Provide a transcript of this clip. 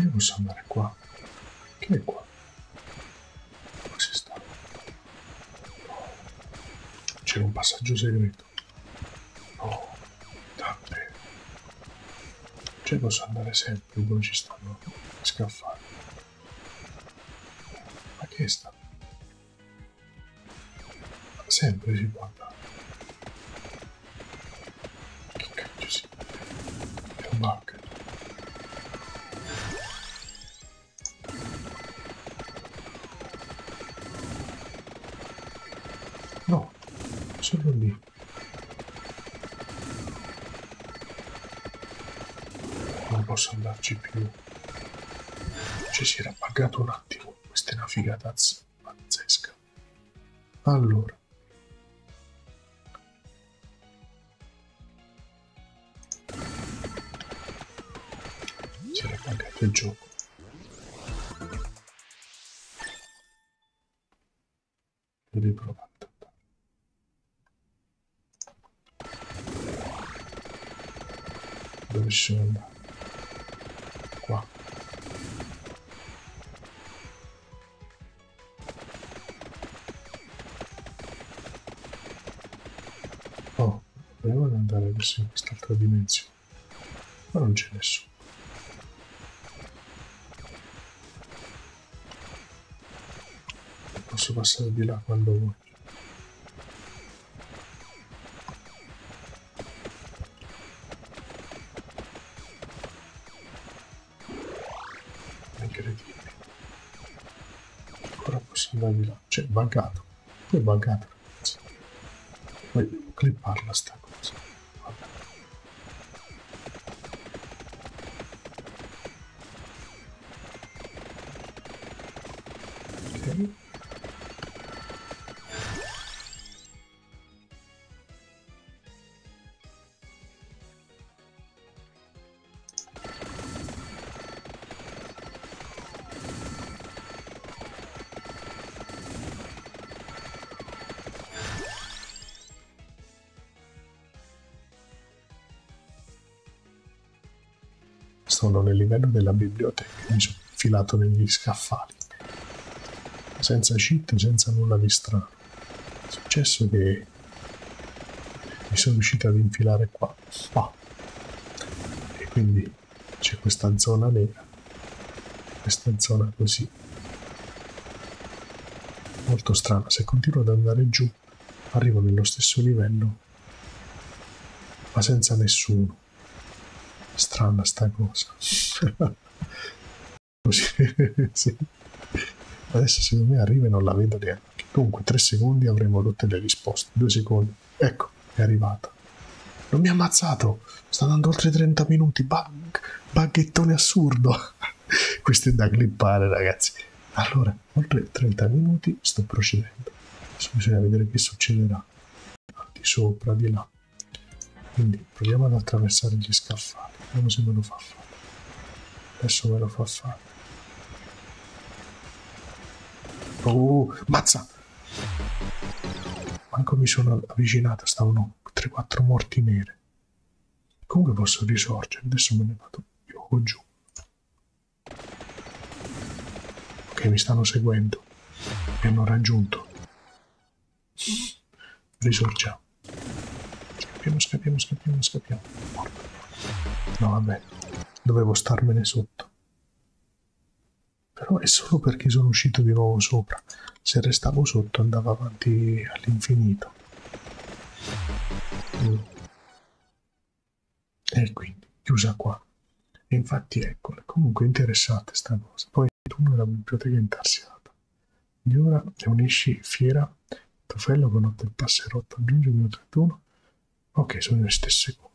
posso andare qua? Che è qua? Dove si sta? C'è un passaggio segreto. Oh, davvero. Cioè posso andare sempre dove ci stanno scaffali. Ma che è sta? Sempre si può andare. Che cacchio si? È un bug. No, solo lì. Non posso andarci più. Ci si era buggato un attimo. Questa è una figatazza pazzesca. Allora. Si era buggato il gioco. Riprovato. Dove ci sono andato? Qua. Oh, proviamo ad andare verso quest'altra dimensione. Ma non c'è nessuno. Posso passare di là quando voglio. Incredibile. Ancora posso andare di là. Cioè, buggato. Poi è buggato, ragazzi. Poi devo clipparla sta cosa. Vabbè. Ok. Sono nel livello della biblioteca, mi sono infilato negli scaffali, senza cheat, senza nulla di strano. È successo che mi sono riuscito ad infilare qua, e quindi c'è questa zona nera, questa zona così, molto strana. Se continuo ad andare giù, arrivo nello stesso livello, ma senza nessuno. Strana sta cosa. Così, sì. Adesso secondo me arriva e non la vedo neanche. Comunque 3 secondi avremo tutte le risposte. 2 secondi. Ecco, è arrivata. Non mi ha ammazzato. Sta andando oltre 30 minuti. Baghettone assurdo. Questo è da clippare, ragazzi. Allora, oltre 30 minuti sto procedendo. Adesso bisogna vedere che succederà. Di sopra, di là. Quindi proviamo ad attraversare gli scaffali. Vediamo se me lo fa fare. Adesso me lo fa fare. Oh, mazza! Manco mi sono avvicinato, stavano 3-4 morti nere. Comunque posso risorgere, adesso me ne vado più giù. Ok, mi stanno seguendo. Mi hanno raggiunto. Risorgiamo. Scappiamo. Morto. No, vabbè, dovevo starmene sotto. Però è solo perché sono uscito di nuovo sopra. Se restavo sotto andavo avanti all'infinito. E quindi, chiusa qua. E infatti eccola, comunque interessante sta cosa. Poi il turno della biblioteca intarsiata. Di ora unisci fiera, trofeo con 8 il passerotto, aggiungi il 31. Ok, sono le stesse cose.